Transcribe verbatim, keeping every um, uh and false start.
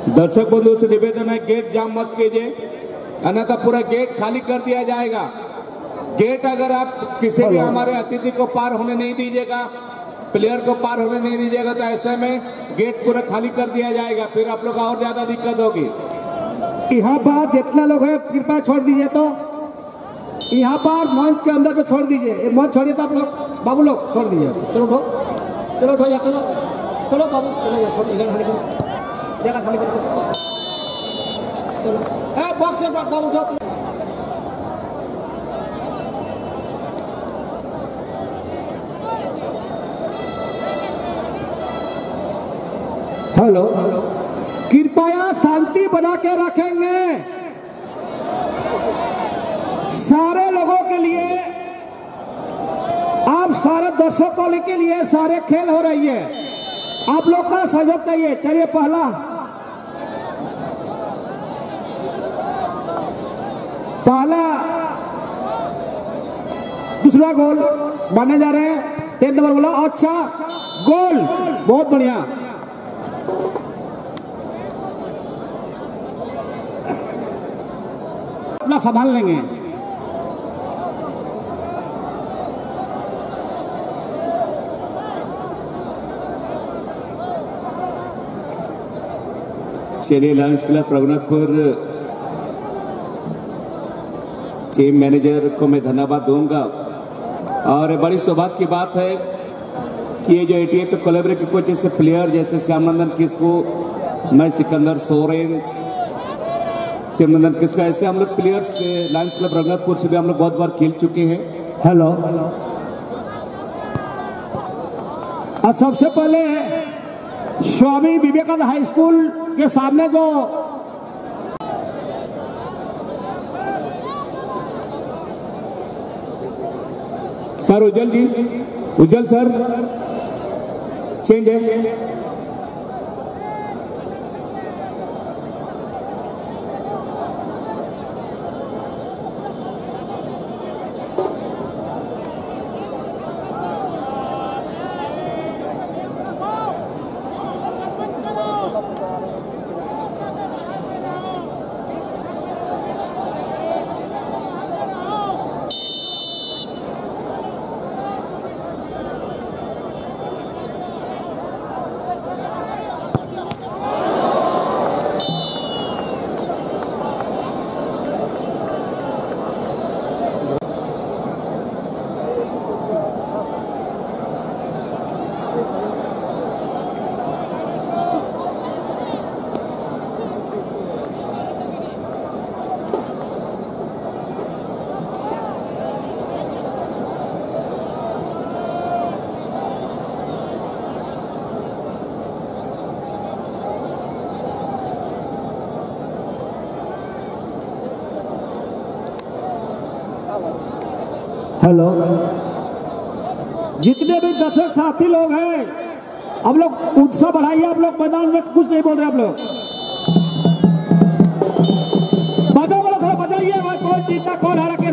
दर्शक बंधु से निवेदन है, गेट जाम मत कीजिए, अन्यथा पूरा गेट खाली कर दिया जाएगा। गेट अगर आप किसी भी हमारे अतिथि को पार होने नहीं दीजिएगा, प्लेयर को पार होने नहीं दीजिएगा, तो ऐसे में गेट पूरा खाली कर दिया जाएगा, फिर आप लोग को और ज्यादा दिक्कत होगी। यहाँ पर जितना लोग है कृपया छोड़ दीजिए, तो यहाँ पर मंच के अंदर पे छोड़ दीजिए, मंच छोड़िए तो आप लोग बाबू लोग छोड़ दीजिए। चलो उठो, चलो उठो, या चलो चलो बाबू, चलो या छोड़, जगह खाली करो, जगह खाली करो, चलो ए बॉक्स से बाबू उठो। हेलो, कृपया शांति बना के रखेंगे। सारे लोगों के लिए, आप सारे दर्शकों के लिए सारे खेल हो रही है, आप लोग का सहयोग चाहिए। चलिए, पहला पहला दूसरा गोल माने जा रहे हैं। टेन नंबर बोला, अच्छा गोल, बहुत बढ़िया। अपना संभाल लेंगे। चलिए, Lions Club Raghunathpur team manager को मैं धन्यवाद दूंगा। और बड़ी सौभाग्य की बात है कि ये जो एटीए पे कोलैबोरेटिव कोच जैसे प्लेयर जैसे श्यामनंदन किसको, मैं सिकंदर सोरेन, श्यामनंदन किसको, ऐसे हम लोग प्लेयर्स लायंस क्लब रघुनाथपुर से भी हम लोग बहुत बार खेल चुके हैं। हेलो, और सबसे पहले स्वामी विवेकानंद हाई स्कूल के सामने जो sir Ujjwal ji, Ujjwal sir change है। हेलो, जितने भी दर्शक साथी लोग हैं, अब लोग उत्साह बढ़ाइए। आप लोग मैदान में कुछ नहीं बोल रहे, आप लोग बजाओ, बड़ा थोड़ा बजाइए, कौन जीतना कौन हारा।